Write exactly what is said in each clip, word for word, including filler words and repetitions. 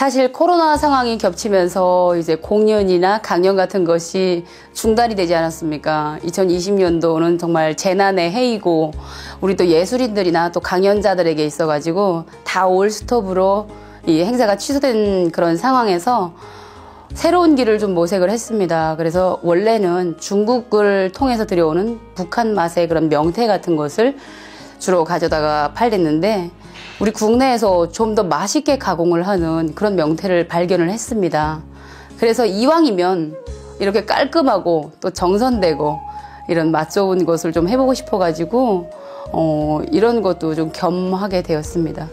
사실 코로나 상황이 겹치면서 이제 공연이나 강연 같은 것이 중단이 되지 않았습니까? 이천이십 년도는 정말 재난의 해이고 우리 또 예술인들이나 또 강연자들에게 있어가지고 다 올 스톱으로 이 행사가 취소된 그런 상황에서 새로운 길을 좀 모색을 했습니다. 그래서 원래는 중국을 통해서 들여오는 북한 맛의 그런 명태 같은 것을 주로 가져다가 팔렸는데 우리 국내에서 좀 더 맛있게 가공을 하는 그런 명태를 발견을 했습니다. 그래서 이왕이면 이렇게 깔끔하고 또 정선되고 이런 맛 좋은 것을 좀 해보고 싶어가지고 어, 이런 것도 좀 겸하게 되었습니다.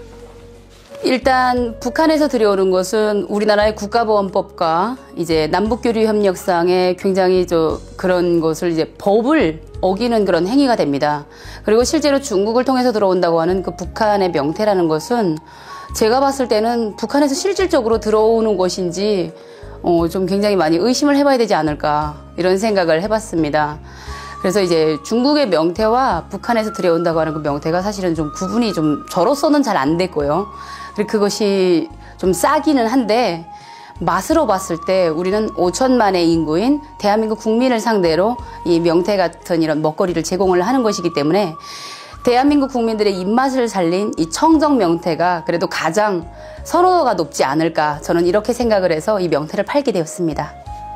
일단 북한에서 들여오는 것은 우리나라의 국가보안법과 이제 남북교류협력상에 굉장히 저 그런 것을 이제 법을 어기는 그런 행위가 됩니다. 그리고 실제로 중국을 통해서 들어온다고 하는 그 북한의 명태라는 것은 제가 봤을 때는 북한에서 실질적으로 들어오는 것인지 어, 좀 굉장히 많이 의심을 해봐야 되지 않을까 이런 생각을 해봤습니다. 그래서 이제 중국의 명태와 북한에서 들여온다고 하는 그 명태가 사실은 좀 구분이 좀 저로서는 잘 안 됐고요. 그리고 그것이 좀 싸기는 한데 맛으로 봤을 때 우리는 오천만의 인구인 대한민국 국민을 상대로 이 명태 같은 이런 먹거리를 제공을 하는 것이기 때문에 대한민국 국민들의 입맛을 살린 이 청정 명태가 그래도 가장 선호도가 높지 않을까 저는 이렇게 생각을 해서 이 명태를 팔게 되었습니다.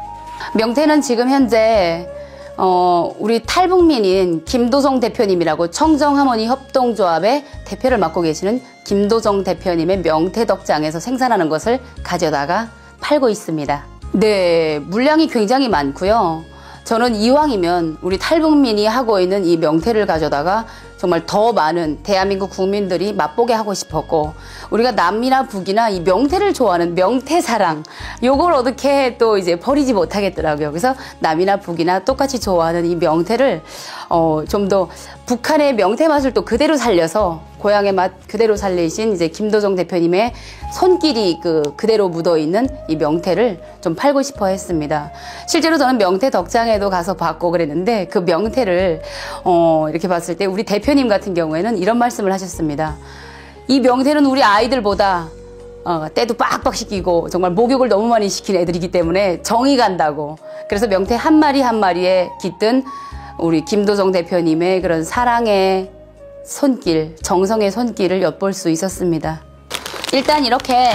명태는 지금 현재 어, 우리 탈북민인 김도정 대표님이라고 청정하모니 협동조합의 대표를 맡고 계시는 김도정 대표님의 명태덕장에서 생산하는 것을 가져다가 팔고 있습니다. 네, 물량이 굉장히 많고요. 저는 이왕이면 우리 탈북민이 하고 있는 이 명태를 가져다가 정말 더 많은 대한민국 국민들이 맛보게 하고 싶었고 우리가 남이나 북이나 이 명태를 좋아하는 명태사랑 요걸 어떻게 또 이제 버리지 못하겠더라고요. 그래서 남이나 북이나 똑같이 좋아하는 이 명태를 어, 좀 더 북한의 명태 맛을 또 그대로 살려서 고향의 맛 그대로 살리신 이제 김도정 대표님의 손길이 그 그대로 묻어 있는 이 명태를 좀 팔고 싶어 했습니다. 실제로 저는 명태 덕장에도 가서 봤고 그랬는데 그 명태를 어, 이렇게 봤을 때 우리 대표님 같은 경우에는 이런 말씀을 하셨습니다. 이 명태는 우리 아이들보다 어, 때도 빡빡 시키고 정말 목욕을 너무 많이 시킨 애들이기 때문에 정이 간다고. 그래서 명태 한 마리 한 마리에 깃든 우리 김도정 대표님의 그런 사랑의 손길, 정성의 손길을 엿볼 수 있었습니다. 일단 이렇게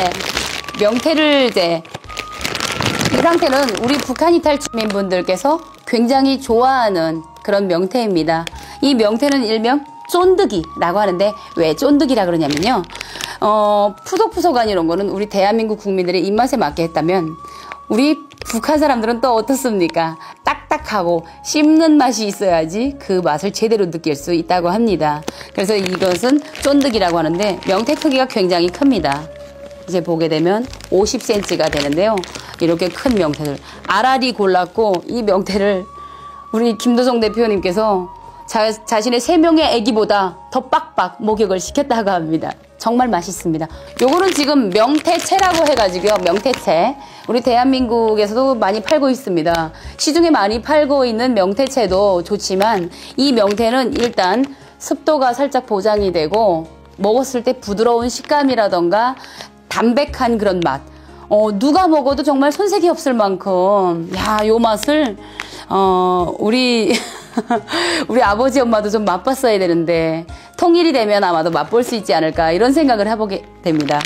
명태를 이제 이 상태는 우리 북한 이탈 주민분들께서 굉장히 좋아하는 그런 명태입니다. 이 명태는 일명 쫀득이라고 하는데 왜 쫀득이라 그러냐면요. 어, 푸석푸석한 이런 거는 우리 대한민국 국민들의 입맛에 맞게 했다면 우리 북한 사람들은 또 어떻습니까? 딱딱하고 씹는 맛이 있어야지 그 맛을 제대로 느낄 수 있다고 합니다. 그래서 이것은 쫀득이라고 하는데 명태 크기가 굉장히 큽니다. 이제 보게 되면 오십 센티미터가 되는데요. 이렇게 큰 명태들. 알알이 골랐고 이 명태를 우리 김도정 대표님께서 자, 자신의 세 명의 아기보다 더 빡빡 목욕을 시켰다고 합니다. 정말 맛있습니다. 요거는 지금 명태채라고 해가지고요. 명태채. 우리 대한민국에서도 많이 팔고 있습니다. 시중에 많이 팔고 있는 명태채도 좋지만 이 명태는 일단 습도가 살짝 보장이 되고 먹었을 때 부드러운 식감이라던가 담백한 그런 맛. 어, 누가 먹어도 정말 손색이 없을 만큼 야, 요 맛을 어, 우리 우리 아버지 엄마도 좀 맛봤어야 되는데 통일이 되면 아마도 맛볼 수 있지 않을까 이런 생각을 해보게 됩니다.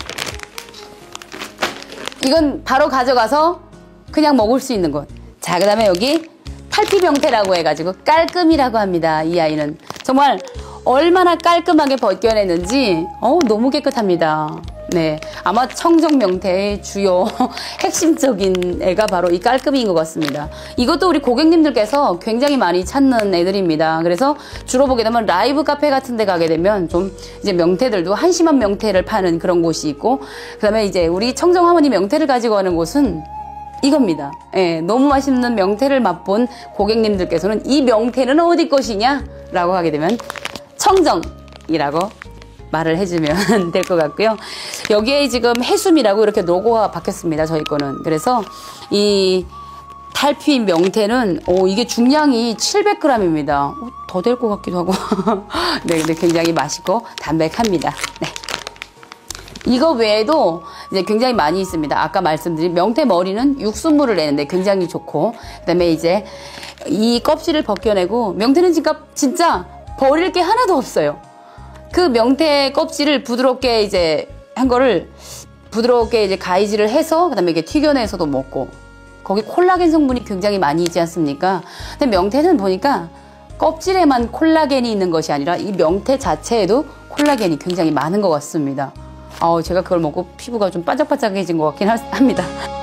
이건 바로 가져가서 그냥 먹을 수 있는 것. 자, 그 다음에 여기 탈피명태라고 해가지고 깔끔이라고 합니다. 이 아이는 정말 얼마나 깔끔하게 벗겨냈는지 어우, 너무 깨끗합니다. 네, 아마 청정명태의 주요 핵심적인 애가 바로 이 깔끔이인 것 같습니다. 이것도 우리 고객님들께서 굉장히 많이 찾는 애들입니다. 그래서 주로 보게 되면 라이브 카페 같은 데 가게 되면 좀 이제 명태들도 한심한 명태를 파는 그런 곳이 있고 그 다음에 이제 우리 청정하모니 명태를 가지고 가는 곳은 이겁니다. 예, 너무 맛있는 명태를 맛본 고객님들께서는 이 명태는 어디 것이냐? 라고 하게 되면 청정이라고 말을 해주면 될 것 같고요. 여기에 지금 해숨이라고 이렇게 로고가 박혔습니다. 저희 거는. 그래서 이 탈피 명태는 오, 이게 중량이 칠백 그램입니다. 더 될 것 같기도 하고. 네, 근데 굉장히 맛있고 담백합니다. 네. 이거 외에도 이제 굉장히 많이 있습니다. 아까 말씀드린 명태 머리는 육수물을 내는데 굉장히 좋고, 그다음에 이제 이 껍질을 벗겨내고, 명태는 진짜, 진짜 버릴 게 하나도 없어요. 그 명태 껍질을 부드럽게 이제 한 거를 부드럽게 이제 가위질을 해서 그다음에 이게 튀겨내서도 먹고, 거기 콜라겐 성분이 굉장히 많이 있지 않습니까? 근데 명태는 보니까 껍질에만 콜라겐이 있는 것이 아니라 이 명태 자체에도 콜라겐이 굉장히 많은 것 같습니다. 어, 제가 그걸 먹고 피부가 좀 반짝반짝해진 것 같긴 합니다.